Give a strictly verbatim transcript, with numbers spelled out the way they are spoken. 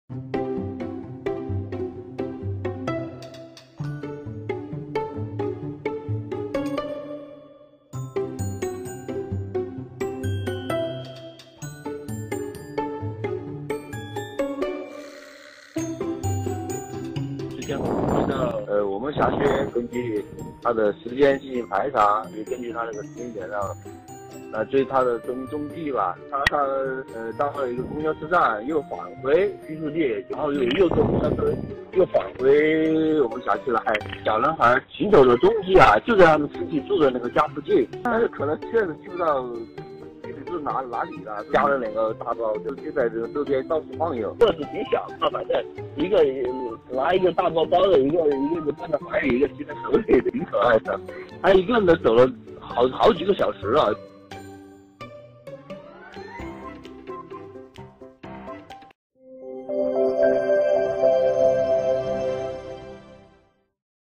时间我的呃，我们辖区根据它的时间进行排查，也根据它那个时间点上来追它的踪踪迹吧。他他呃到了一个公交车站，又返回居住地，然后又又坐公交车又返回我们辖区来。小男孩行走的踪迹啊，就在他们自己住的那个家附近，但是可能确实记不到具体是哪哪里了。加了两个大包，就就在这个周边到处晃悠，个子挺小，反正一个拿一个大包包的，一个一个放在怀里，一个提在手里，挺可爱的。他一个人走了好好几个小时了。